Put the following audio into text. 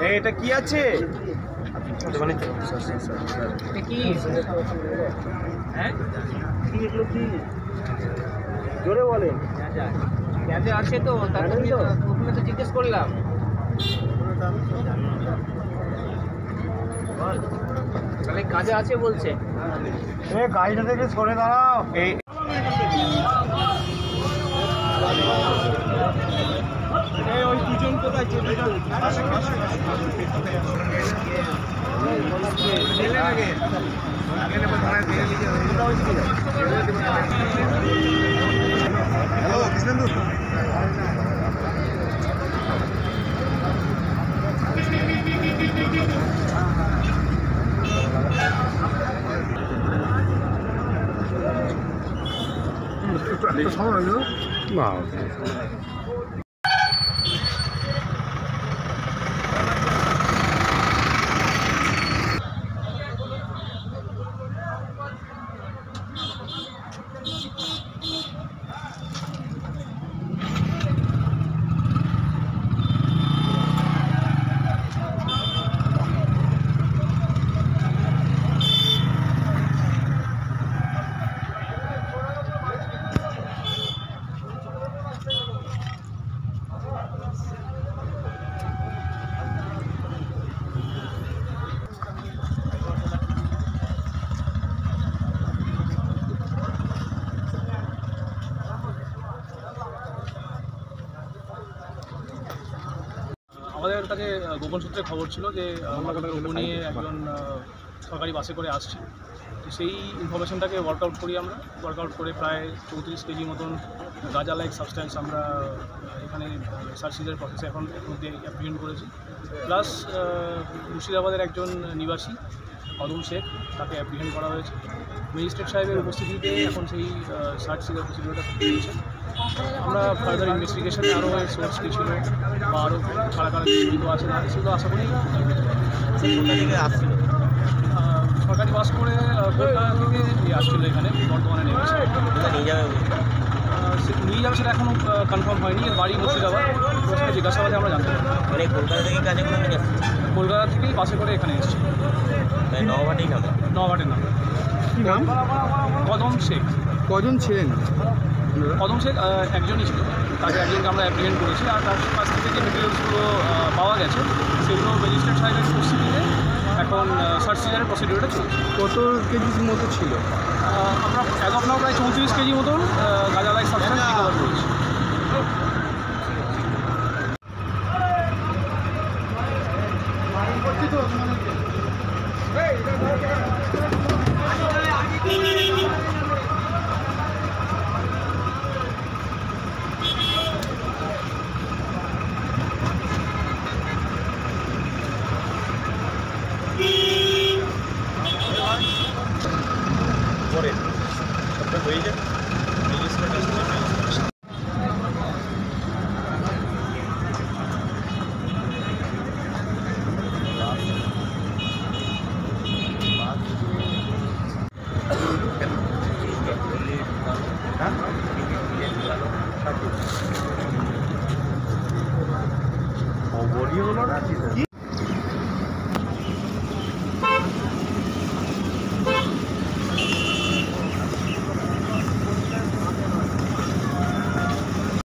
এটা কি আছে? জোরে বলেন। কাজে আছে তো, প্রথমে তো জিজ্ঞেস করলাম। তাহলে কাজে আছে বলছে। গাড়িটা থেকে সরে দাঁড়াও। এই ওই দুজন কোথায় চেপে হ্যালো কৃষ্ণেন্দু। সময় হইল না। আমাদের কাছে গোপন সূত্রে খবর ছিল যে টোটো নিয়ে একজন সরকারি বাসে করে আসছে। তো সেই ইনফরমেশনটাকে ওয়ার্কআউট করি আমরা। ওয়ার্কআউট করে প্রায় 34 কেজি মতন গাঁজা লাইক সাবস্ট্যান্স আমরা এখানে সার্চিংয়ের প্রসেসে এখন মধ্যে অ্যাপ্রিহেন্ড করেছি। প্লাস মুর্শিদাবাদের একজন নিবাসী অদম শেখ, তাকে অ্যাপ্রিহেন্ড করা হয়েছে। ম্যাজিস্ট্রেট সাহেবের উপস্থিতিতে এখন সেই সার্চিংয়ের প্রসিডিউরটা চলছে। আমরা ফার্দার ইনভেস্টিগেশনে আরও সোর্স কী ছিল বা আরও কারা কারা জড়িত আছে না সেগুলো আশা করি আসছিল। সরকারি বাস করে কলকাতা থেকে আসছিল এখানে বর্তমানে নেমেছে। নিয়ে যাবে সেটা এখনও কনফার্ম হয়নি। এর বাড়ি মুর্শিদাবাদ, জিজ্ঞাসাবাদে আমরা জানতে পারি। মানে কলকাতা থেকে কাজে করে নিয়ে আসছে? কলকাতা থেকেই বাসে করে এখানে এসেছে। নওয়াহাটেই নাম? নওয়াহাটের নাম। কি নাম? কদম শেখ। কজন ছিলেন? কদম শেখ একজনই ছিল। তাকে একজনকে আমরা অ্যাপ্রিহেন্ড করেছি। আর তার কাছ থেকে যে মেটেরিয়ালসগুলো পাওয়া গেছে সেগুলো ম্যাজিস্ট্রেট সাহেবের উপস্থিতিতে এখন সার্চিংয়ের প্রসিডিউরটা চলছে। কত কেজির মতো ছিল? আমরা অ্যাজ অফ নাও প্রায় 34 কেজি মতন গাঁজা লাইক সাবস্ট্যান্স রিকভার করেছি। পরে সবটা হয়ে যায়। খবরই হলো না।